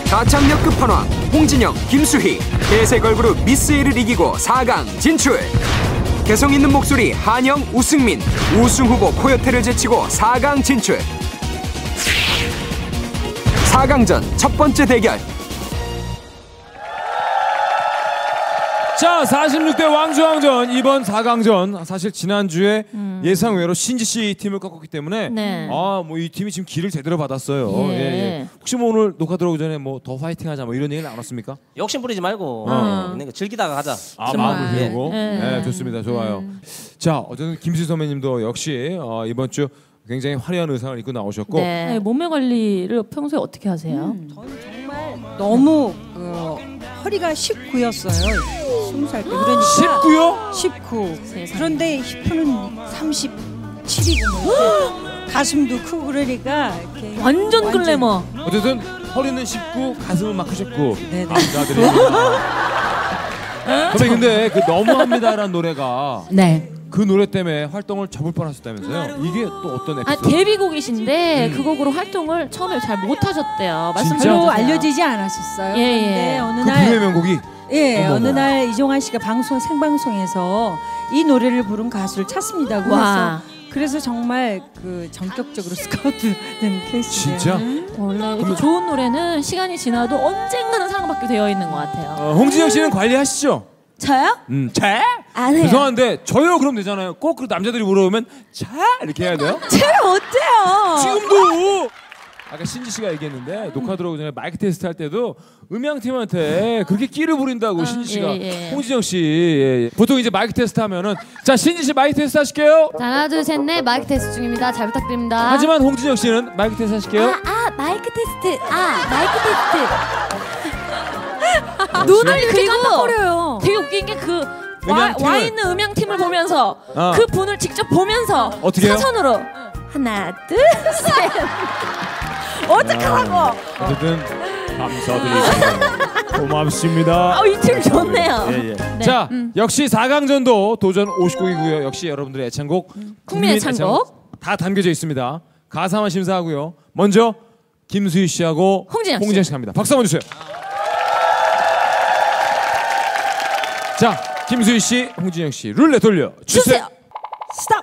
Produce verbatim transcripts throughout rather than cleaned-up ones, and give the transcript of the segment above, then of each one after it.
가창력 끝판왕 홍진영, 김수희 대세 걸그룹 미스에를 이기고 사 강 진출. 개성 있는 목소리 한영, 우승민 우승 후보 코요태를 제치고 사 강 진출. 사 강전 첫 번째 대결. 자, 사십육 대 왕중왕전 이번 사 강전. 사실 지난주에 음. 예상외로 신지씨 팀을 꺾었기 때문에 네. 아, 뭐 이 팀이 지금 기를 제대로 받았어요. 예. 예, 예. 혹시 뭐 오늘 녹화 들어오기 전에 뭐 더 파이팅하자 뭐 이런 얘기 나눴습니까? 욕심 부리지 말고 어. 있는 거 즐기다가 가자. 아, 마음을 비우고. 네. 네, 좋습니다. 좋아요. 음. 자, 어쨌든 김수희 선배님도 역시 어, 이번 주 굉장히 화려한 의상을 입고 나오셨고. 네. 네, 몸매 관리를 평소에 어떻게 하세요? 음, 저는 정말 너무 어, 허리가 십구였어요. 스무 살 때. 그러니까 십구요? 십구. 그런데 히프는 삼십칠이고 가슴도 크고 그러니까 이렇게 완전, 완전 글래머. 어쨌든 허리는 십구, 가슴은 막 크셨고. 네. 남자들이. 근데 근데 그 너무합니다라는 노래가 네. 그 노래 때문에 활동을 접을 뻔하셨다면서요? 이게 또 어떤 에피소드? 아, 데뷔곡이신데 음. 그 곡으로 활동을 처음에 잘 못하셨대요. 말씀 별로 알려지지 않았었어요. 예, 예. 근데 어느 그 날 불의 명곡이? 예, 어머, 어느 날 이종환 씨가 방송 생방송에서 이 노래를 부른 가수를 찾습니다. 그래서 그래서 정말 그 전격적으로 스카우트된 케이스예요. 진짜? 음, 원래 이렇게 좋은 노래는 시간이 지나도 언젠가는 사랑받게 되어 있는 것 같아요. 어, 홍진영 씨는 관리하시죠? 저요? 음, 자? 안 해요. 죄송한데 저요 그럼 되잖아요. 꼭 그 남자들이 물어보면 자 이렇게 해야 돼요? 제가 어때요? 지금도 아까 신지 씨가 얘기했는데 녹화 들어오기 전에 마이크 테스트 할 때도 음향팀한테 그렇게 끼를 부린다고. 아, 신지 씨가. 예, 예. 홍진영 씨 예, 예. 보통 이제 마이크 테스트 하면은 자 신지 씨 마이크 테스트 하실게요. 하나 둘 셋 넷 마이크 테스트 중입니다. 잘 부탁드립니다. 하지만 홍진영 씨는 마이크 테스트 하실게요. 아, 아 마이크 테스트. 아 마이크 테스트. 눈을 이렇게 깜빡거려요. 되게 웃긴 게 그 와, 와 있는 음향팀을 보면서 어. 그 분을 직접 보면서 어떻게 사선으로 응. 하나 둘 셋 어떡하라고. 어쨌든 감사드립니다. 고맙습니다. 아, 이 팀 좋네요. 예, 예. 네. 자, 음. 역시 사 강전도 도전 오십 곡이고요. 역시 여러분들의 애창곡, 음. 국민 애창곡. 애창곡 다 담겨져 있습니다. 가사만 심사하고요. 먼저 김수희 씨하고 홍진영 씨, 홍진영 씨 갑니다. 박수 한번 주세요. 자, 김수희 씨, 홍진영 씨 룰렛 돌려 주세요. 주세요. 스탑.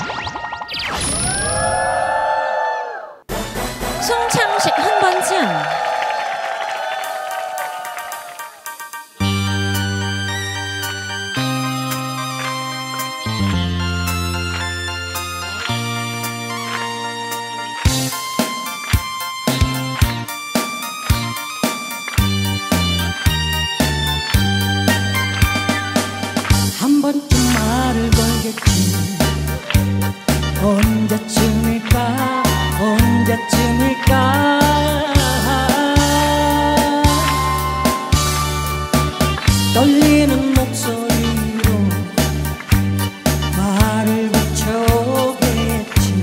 송창식 한 번쯤. 한 번쯤 말을 걸겠지. 언제쯤일까 언제쯤일까. 떨리는 목소리로 말을 붙여겠지.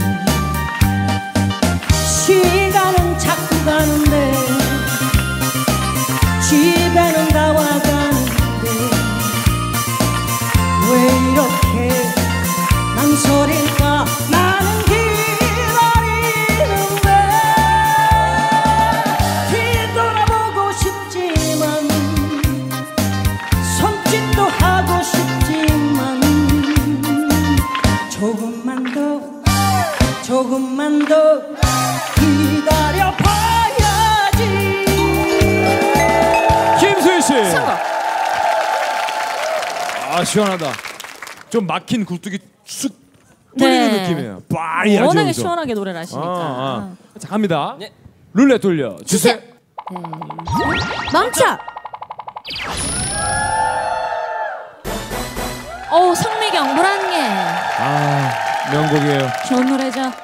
시간은 자꾸 가는데 집에는 나와 가는데 왜 이렇게 망설일까. 나는 기다리는데 뒤돌아보고 싶지만 손짓도 하고 싶지만 조금만 더 조금만 더 기다려봐야지. 김수희 씨. 성공. 아, 시원하다. 좀 막힌 굴뚝이 쑥 뚫리는 네. 느낌이에요. 빠리 아주 워낙에 여기서. 시원하게 노래를 하시니까. 아, 아. 자, 갑니다. 네. 룰렛 돌려 주세요. 네. 멈춰. 오, 성미경 물안개. 아, 명곡이에요. 좋은 노래죠.